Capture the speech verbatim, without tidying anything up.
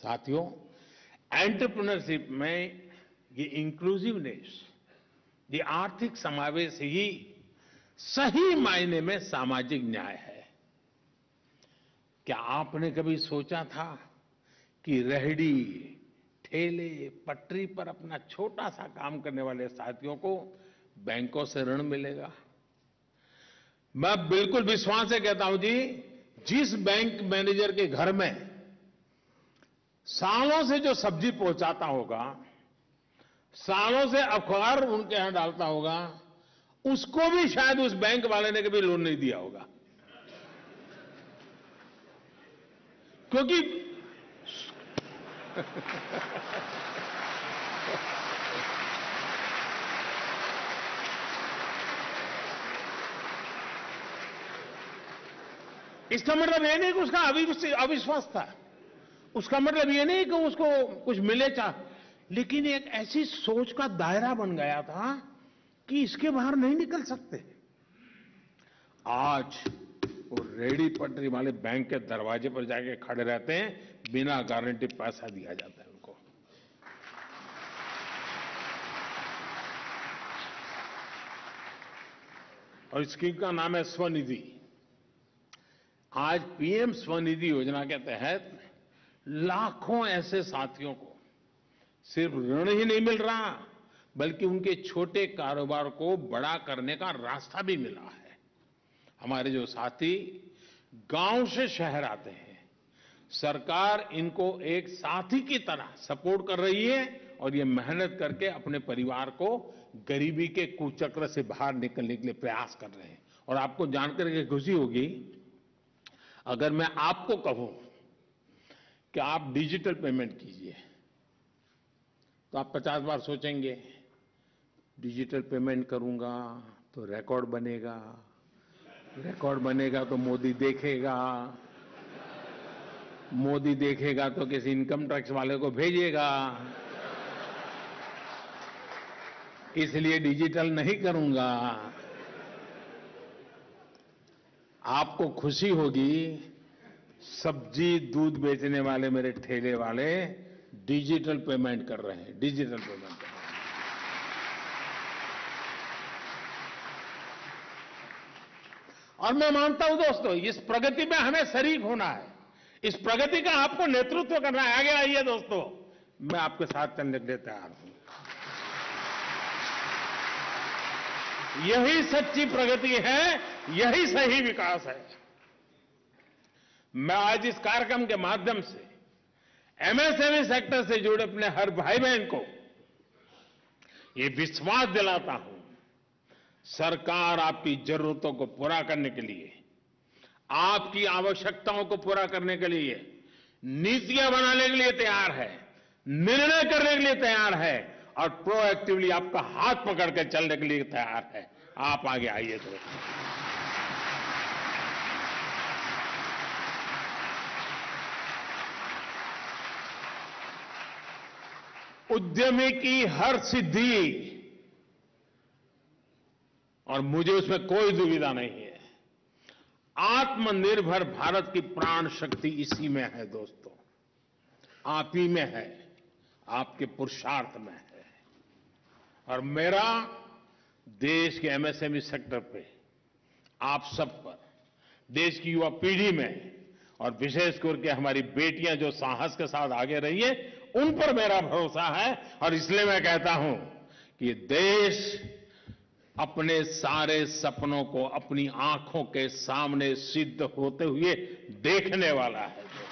साथियों, एंटरप्रेन्योरशिप में ये इंक्लूसिवनेस, ये आर्थिक समावेश ही सही मायने में सामाजिक न्याय है। क्या आपने कभी सोचा था कि रेहड़ी, ठेले, पटरी पर अपना छोटा सा काम करने वाले साथियों को बैंकों से ऋण मिलेगा? मैं बिल्कुल विश्वास से कहता हूं जी, जिस बैंक मैनेजर के घर में सालों से जो सब्जी पहुंचाता होगा, सालों से अखबार उनके यहां डालता होगा, उसको भी शायद उस बैंक वाले ने कभी लोन नहीं दिया होगा। क्योंकि इसका मतलब ये नहीं कि उसका अविश्वास था, उसका मतलब ये नहीं कि उसको कुछ मिले चाह, लेकिन एक ऐसी सोच का दायरा बन गया था कि इसके बाहर नहीं निकल सकते। आज वो रेहड़ी पटरी वाले बैंक के दरवाजे पर जाके खड़े रहते हैं, बिना गारंटी पैसा दिया जाता है उनको। और स्कीम का नाम है स्वनिधि। आज पीएम स्वनिधि योजना के तहत लाखों ऐसे साथियों को सिर्फ ऋण ही नहीं मिल रहा, बल्कि उनके छोटे कारोबार को बड़ा करने का रास्ता भी मिला है। हमारे जो साथी गांव से शहर आते हैं, सरकार इनको एक साथी की तरह सपोर्ट कर रही है और ये मेहनत करके अपने परिवार को गरीबी के कुचक्र से बाहर निकलने के लिए प्रयास कर रहे हैं। और आपको जानकर के खुशी होगी, अगर मैं आपको कहूं कि आप डिजिटल पेमेंट कीजिए, तो आप पचास बार सोचेंगे, डिजिटल पेमेंट करूंगा तो रिकॉर्ड बनेगा, रिकॉर्ड बनेगा तो मोदी देखेगा, मोदी देखेगा तो किसी इनकम टैक्स वाले को भेजेगा, इसलिए डिजिटल नहीं करूंगा। आपको खुशी होगी, सब्जी दूध बेचने वाले मेरे ठेले वाले डिजिटल पेमेंट कर रहे हैं, डिजिटल पेमेंट कर रहे हैं। और मैं मानता हूं दोस्तों, इस प्रगति में हमें शरीक होना है, इस प्रगति का आपको नेतृत्व करना है। आगे आइए दोस्तों, मैं आपके साथ चलने के लिए तैयार हूं। यही सच्ची प्रगति है, यही सही विकास है। मैं आज इस कार्यक्रम के माध्यम से एमएसएमई सेक्टर से जुड़े अपने हर भाई बहन को ये विश्वास दिलाता हूं, सरकार आपकी जरूरतों को पूरा करने के लिए, आपकी आवश्यकताओं को पूरा करने के लिए नीतियां बनाने के लिए तैयार है, निर्णय करने के लिए तैयार है और प्रोएक्टिवली आपका हाथ पकड़ कर चलने के लिए तैयार है। आप आगे आइए दोस्तों। उद्यमी की हर सिद्धि, और मुझे उसमें कोई दुविधा नहीं है, आत्मनिर्भर भारत की प्राण शक्ति इसी में है दोस्तों, आप ही में है, आपके पुरुषार्थ में है। और मेरा देश के एमएसएमई सेक्टर पे, आप सब पर, देश की युवा पीढ़ी में, और विशेष करके हमारी बेटियां जो साहस के साथ आगे रही है, उन पर मेरा भरोसा है। और इसलिए मैं कहता हूं कि देश अपने सारे सपनों को अपनी आंखों के सामने सिद्ध होते हुए देखने वाला है।